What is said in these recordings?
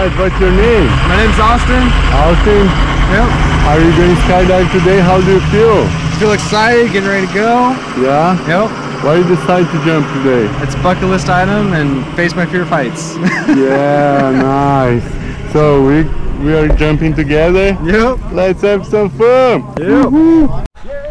Alright, what's your name? My name's Austin. Austin? Yep. Are you going skydive today? How do you feel? Feel excited, getting ready to go. Yeah? Yep. Why you decide to jump today? It's a bucket list item and face my fear of heights. Yeah, nice. So we are jumping together? Yep. Let's have some fun! Yep. Woohoo!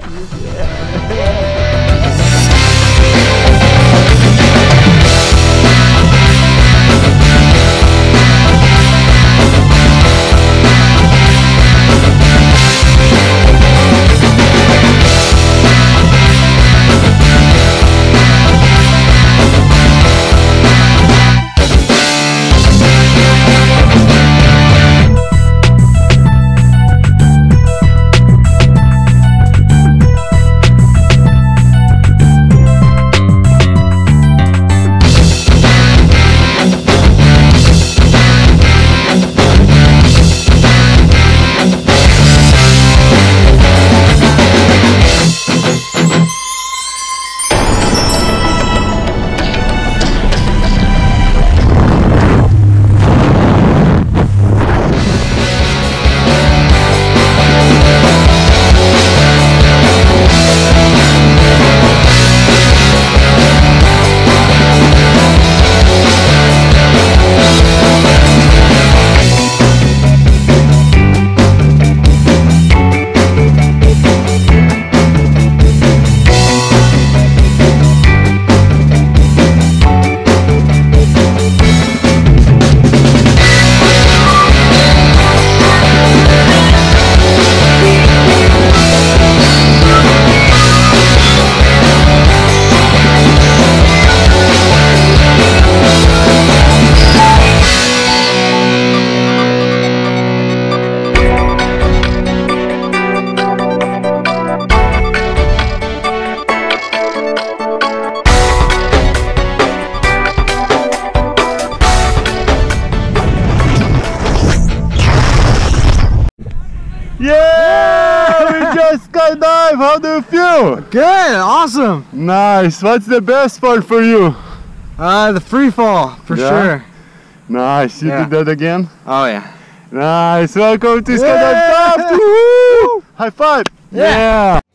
Yeah! We just skydive! How do you feel? Good, awesome. Nice. What's the best part for you? The free fall, for sure. Nice. You did that again? Oh yeah. Nice. Welcome to Skydive Taft! Woo! High five! Yeah.